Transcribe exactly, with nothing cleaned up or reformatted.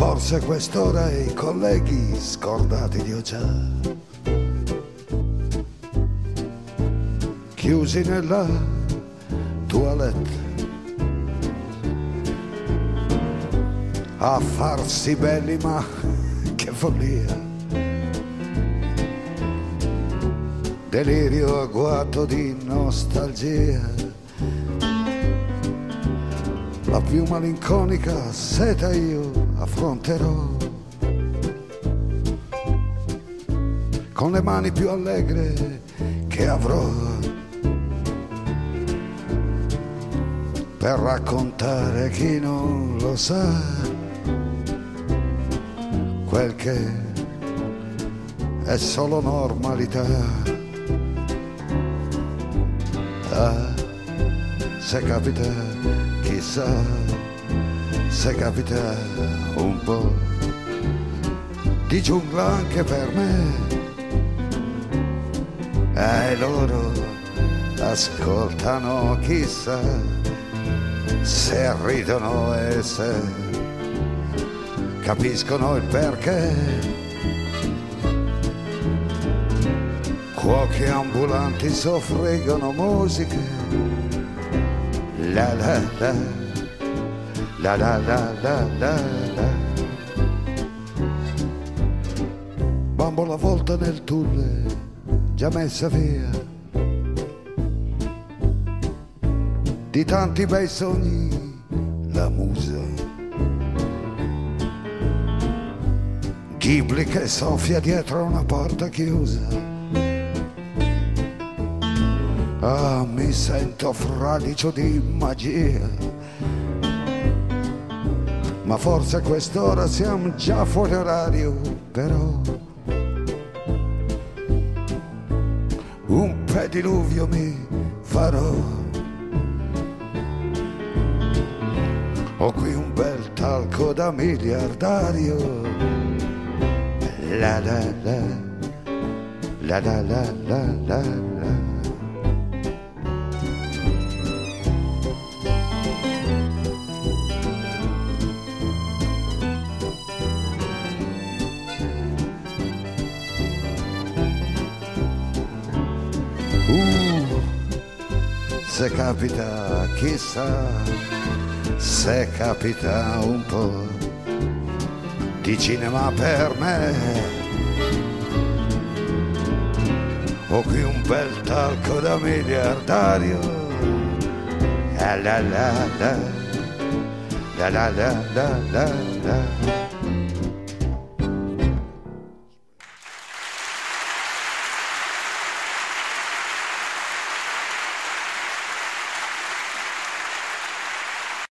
Forse quest'ora i colleghi scordati di ho già, chiusi nella toilette a farsi belli, ma che follia, delirio agguato di nostalgia. La più malinconica seta io affronterò con le mani più allegre che avrò, per raccontare a chi non lo sa quel che è solo normalità. Ah, se capita, chissà, se capita un po' di giungla anche per me, e loro ascoltano, chissà se ridono e se capiscono il perché. Cuochi ambulanti soffriggono musiche, la la la, la la la la la la. Bambola volta nel tulle, già messa via, di tanti bei sogni la musa. Ghibli che soffia dietro una porta chiusa. Ah, mi sento fradicio di magia, ma forse a quest'ora siamo già fuori orario, però un pediluvio mi farò. Ho qui un bel talco da miliardario, la la la, la la la la la la. Uh, se capita, chissà, se capita un po' di cinema per me. Ho qui un bel talco da miliardario, la la la la, la la la la la la.